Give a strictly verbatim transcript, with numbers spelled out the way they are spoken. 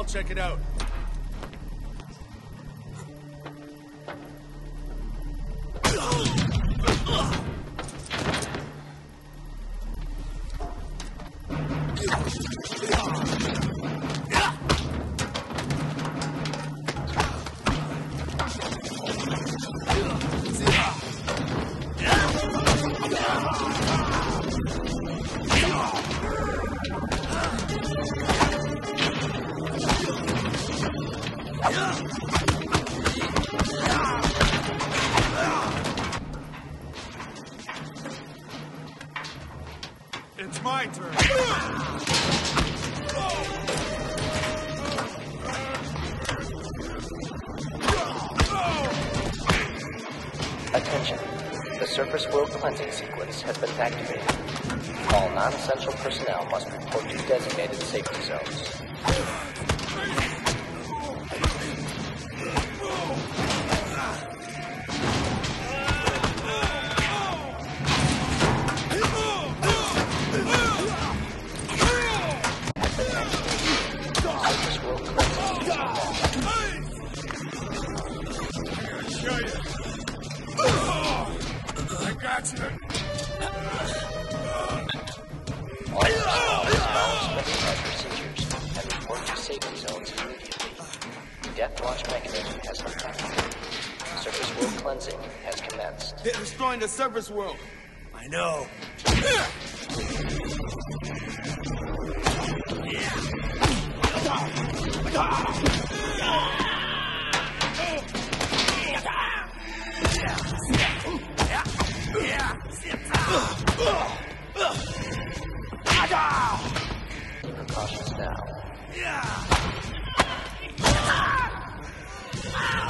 I'll check it out. It's my turn. Attention. The surface world cleansing sequence has been activated. All non-essential personnel must report to designated safety zones. Destroying the surface world. I know. Precautions now.